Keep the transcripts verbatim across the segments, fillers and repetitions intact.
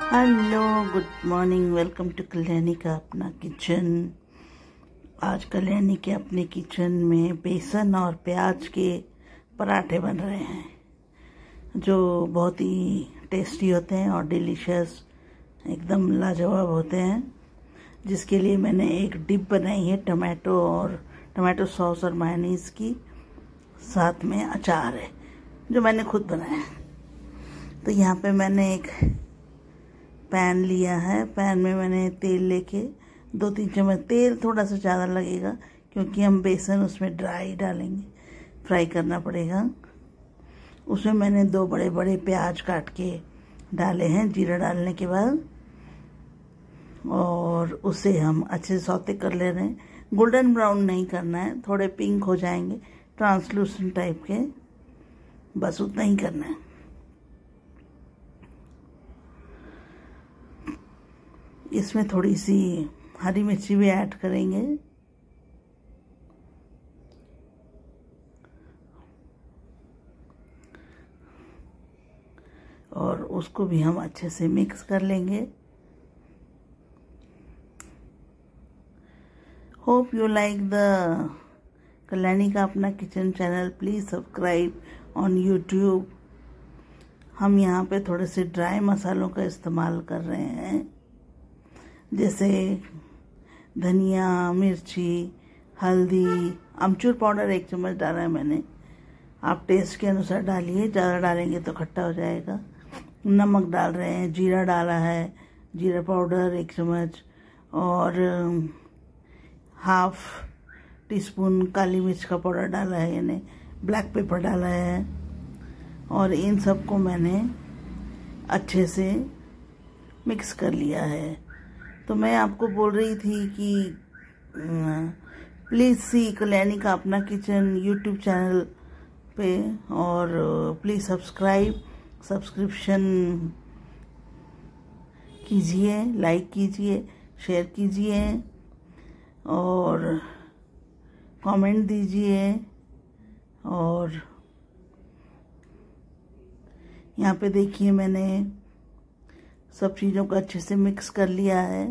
Hello, good morning. Welcome to Kalyani का अपना kitchen. आज कल्याणी के अपने किचन में बेसन और प्याज के पराठे बन रहे हैं जो बहुत ही टेस्टी होते हैं और डिलीशियस, एकदम लाजवाब होते हैं। जिसके लिए मैंने एक डिप बनाई है टमाटो और टमाटो सॉस और मायोनीज की, साथ में अचार है जो मैंने खुद बनाया है। तो यहाँ पे मैंने एक पैन लिया है। पैन में मैंने तेल लेके दो तीन चम्मच, तेल थोड़ा सा ज़्यादा लगेगा क्योंकि हम बेसन उसमें ड्राई डालेंगे, फ्राई करना पड़ेगा। उसमें मैंने दो बड़े बड़े प्याज काट के डाले हैं जीरा डालने के बाद, और उसे हम अच्छे से सौते कर ले रहे हैं। गोल्डन ब्राउन नहीं करना है, थोड़े पिंक हो जाएंगे, ट्रांसलूसेंट टाइप के, बस उतना ही करना है। इसमें थोड़ी सी हरी मिर्ची भी ऐड करेंगे और उसको भी हम अच्छे से मिक्स कर लेंगे। Hope you like the Kalyani का अपना kitchen channel. Please subscribe on YouTube. हम यहाँ पे थोड़े से ड्राई मसालों का इस्तेमाल कर रहे हैं, जैसे धनिया, मिर्ची, हल्दी, अमचूर पाउडर एक चम्मच डाला है मैंने। आप टेस्ट के अनुसार डालिए, ज़्यादा डालेंगे तो खट्टा हो जाएगा। नमक डाल रहे हैं, जीरा डाला है, जीरा पाउडर एक चम्मच, और हाफ टी स्पून काली मिर्च का पाउडर डाला है, यानी ब्लैक पेपर डाला है। और इन सबको मैंने अच्छे से मिक्स कर लिया है। तो मैं आपको बोल रही थी कि प्लीज़ सी कल्याणी का अपना किचन यूट्यूब चैनल पे, और प्लीज़ सब्सक्राइब सब्सक्रिप्शन कीजिए, लाइक कीजिए, शेयर कीजिए और कमेंट दीजिए। और यहाँ पे देखिए मैंने सब चीज़ों को अच्छे से मिक्स कर लिया है।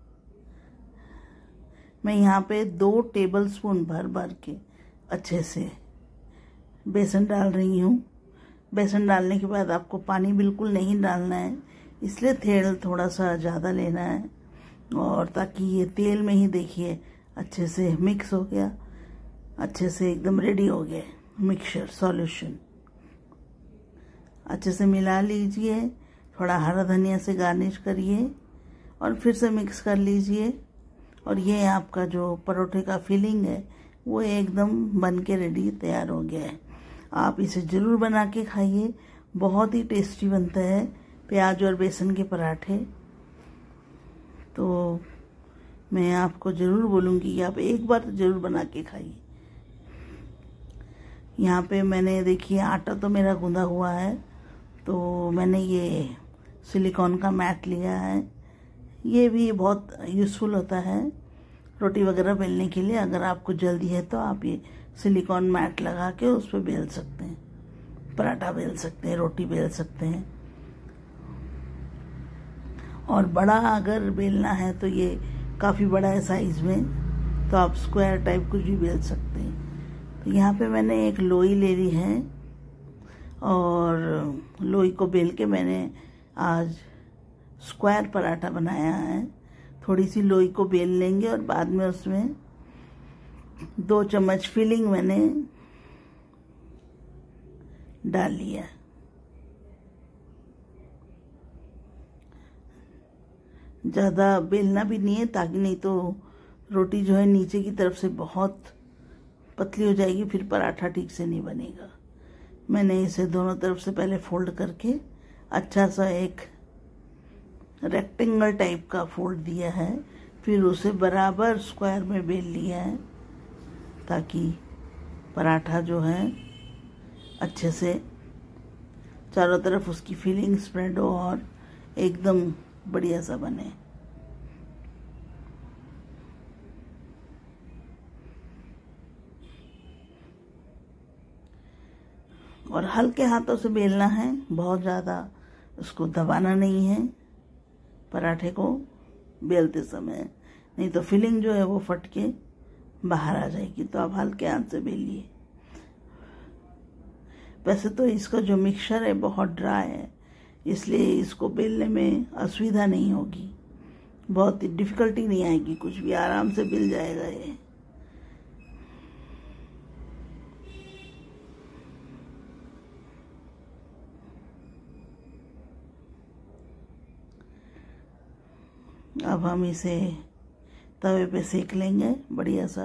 मैं यहाँ पे दो टेबलस्पून भर भर के अच्छे से बेसन डाल रही हूँ। बेसन डालने के बाद आपको पानी बिल्कुल नहीं डालना है, इसलिए तेल थोड़ा सा ज़्यादा लेना है, और ताकि ये तेल में ही देखिए अच्छे से मिक्स हो गया, अच्छे से एकदम रेडी हो गया मिक्सचर सॉल्यूशन। अच्छे से मिला लीजिए, थोड़ा हरा धनिया से गार्निश करिए और फिर से मिक्स कर लीजिए। और ये आपका जो परोठे का फिलिंग है वो एकदम बन के रेडी तैयार हो गया है। आप इसे ज़रूर बना के खाइए, बहुत ही टेस्टी बनता है प्याज और बेसन के पराठे। तो मैं आपको ज़रूर बोलूँगी कि आप एक बार तो ज़रूर बना के खाइए। यहाँ पे मैंने देखिए आटा तो मेरा गूंदा हुआ है, तो मैंने ये सिलिकॉन का मैट लिया है। ये भी बहुत यूज़फुल होता है रोटी वगैरह बेलने के लिए। अगर आपको जल्दी है तो आप ये सिलिकॉन मैट लगा के उस पर बेल सकते हैं, पराठा बेल सकते हैं, रोटी बेल सकते हैं। और बड़ा अगर बेलना है तो ये काफ़ी बड़ा है साइज़ में, तो आप स्क्वायर टाइप कुछ भी बेल सकते हैं। तो यहाँ पे मैंने एक लोई ले ली है और लोई को बेल के मैंने आज स्क्वायर पराठा बनाया है। थोड़ी सी लोई को बेल लेंगे और बाद में उसमें दो चम्मच फिलिंग मैंने डाल लिया। ज़्यादा बेलना भी नहीं है, ताकि नहीं तो रोटी जो है नीचे की तरफ से बहुत पतली हो जाएगी, फिर पराठा ठीक से नहीं बनेगा। मैंने इसे दोनों तरफ से पहले फोल्ड करके अच्छा सा एक रेक्टेंगल टाइप का फोल्ड दिया है, फिर उसे बराबर स्क्वायर में बेल लिया है, ताकि पराठा जो है अच्छे से चारों तरफ उसकी फीलिंग स्प्रेड हो और एकदम बढ़िया सा बने। और हल्के हाथों से बेलना है, बहुत ज़्यादा उसको दबाना नहीं है। पराठे को बेलते समय, नहीं तो फिलिंग जो है वो फट के बाहर आ जाएगी। तो आप हल्के हाथ से बेलिए। वैसे तो इसका जो मिक्सचर है बहुत ड्राई है, इसलिए इसको बेलने में असुविधा नहीं होगी, बहुत डिफ़िकल्टी नहीं आएगी, कुछ भी आराम से बेल जाएगा ये। अब हम इसे तवे पे सेक लेंगे बढ़िया सा।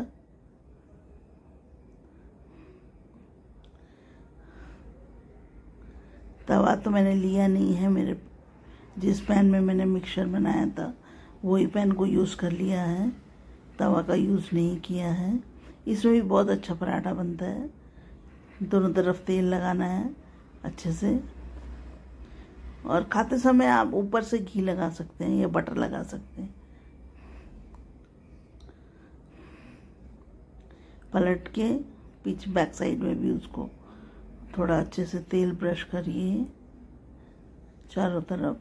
तवा तो मैंने लिया नहीं है, मेरे जिस पैन में मैंने मिक्सचर बनाया था वही पैन को यूज़ कर लिया है, तवा का यूज़ नहीं किया है। इसमें भी बहुत अच्छा पराठा बनता है। दोनों तरफ तेल लगाना है अच्छे से, और खाते समय आप ऊपर से घी लगा सकते हैं या बटर लगा सकते हैं। पलट के पीछे बैक साइड में भी उसको थोड़ा अच्छे से तेल ब्रश करिए चारों तरफ।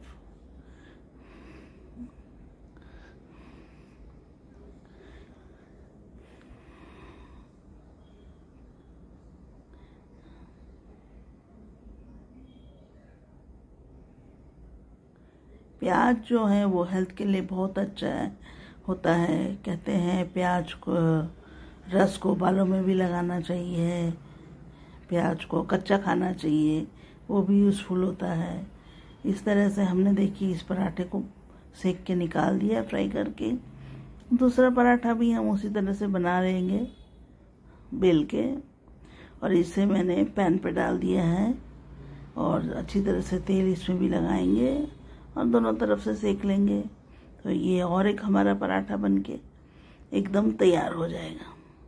प्याज जो है वो हेल्थ के लिए बहुत अच्छा है होता है। कहते हैं प्याज को रस को बालों में भी लगाना चाहिए, प्याज को कच्चा खाना चाहिए, वो भी यूज़फुल होता है। इस तरह से हमने देखी इस पराठे को सेक के निकाल दिया फ्राई करके। दूसरा पराठा भी हम उसी तरह से बना लेंगे बेल के, और इसे मैंने पैन पे डाल दिया है और अच्छी तरह से तेल इसमें भी लगाएंगे और दोनों तरफ से सेक लेंगे। तो ये और एक हमारा पराठा बनके एकदम तैयार हो जाएगा।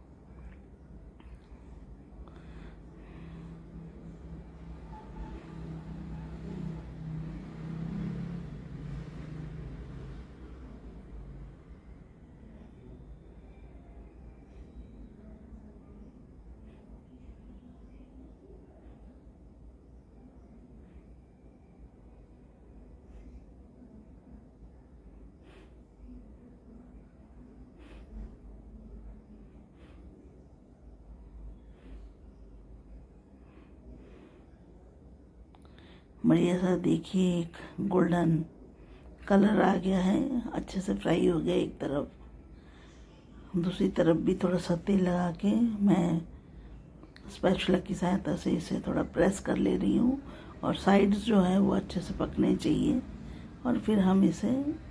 बढ़िया सा देखिए एक गोल्डन कलर आ गया है, अच्छे से फ्राई हो गया एक तरफ। दूसरी तरफ भी थोड़ा सा तेल लगा के मैं स्पैचुला की सहायता से इसे थोड़ा प्रेस कर ले रही हूँ, और साइड्स जो है वो अच्छे से पकने चाहिए, और फिर हम इसे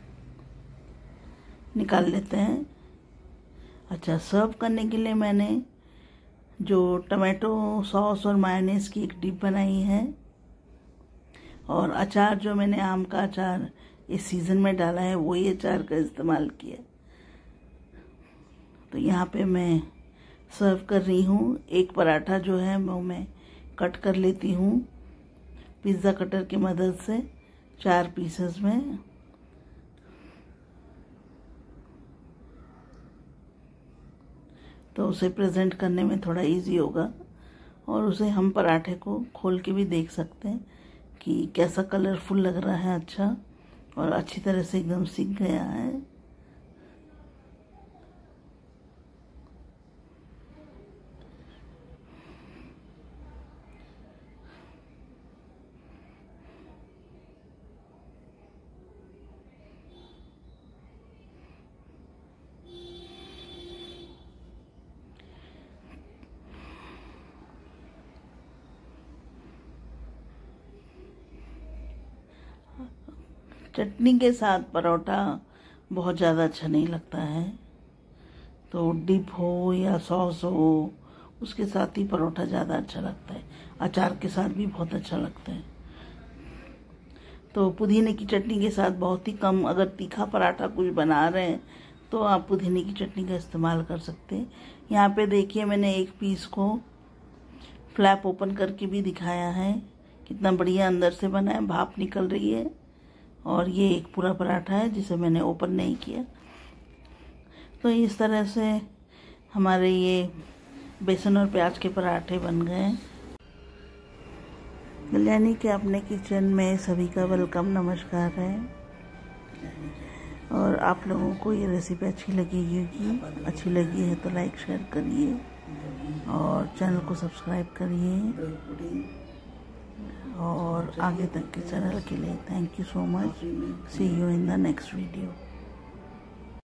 निकाल लेते हैं। अच्छा, सर्व करने के लिए मैंने जो टमाटो सॉस और मायोनीज की एक डिप बनाई है, और अचार जो मैंने आम का अचार इस सीज़न में डाला है वही अचार का इस्तेमाल किया। तो यहाँ पे मैं सर्व कर रही हूँ। एक पराठा जो है वो मैं कट कर लेती हूँ पिज़्ज़ा कटर की मदद से चार पीसेस में। तो उसे प्रेजेंट करने में थोड़ा इजी होगा, और उसे हम पराठे को खोल के भी देख सकते हैं कि कैसा कलरफुल लग रहा है, अच्छा, और अच्छी तरह से एकदम सिक गया है। चटनी के साथ परोठा बहुत ज़्यादा अच्छा नहीं लगता है, तो डिप हो या सॉस हो उसके साथ ही परोठा ज़्यादा अच्छा लगता है। अचार के साथ भी बहुत अच्छा लगता है। तो पुदीने की चटनी के साथ बहुत ही कम, अगर तीखा पराठा कुछ बना रहे हैं तो आप पुदीने की चटनी का इस्तेमाल कर सकते हैं। यहाँ पे देखिए मैंने एक पीस को फ्लैप ओपन करके भी दिखाया है, कितना बढ़िया अंदर से बना है, भाप निकल रही है। और ये एक पूरा पराठा है जिसे मैंने ओपन नहीं किया। तो इस तरह से हमारे ये बेसन और प्याज के पराठे बन गए। कल्याणी के अपने किचन में सभी का वेलकम, नमस्कार है। और आप लोगों को ये रेसिपी अच्छी लगेगी, अच्छी लगी है तो लाइक शेयर करिए और चैनल को सब्सक्राइब करिए। और आगे तक के चैनल के लिए thank you so much. See you in the next video.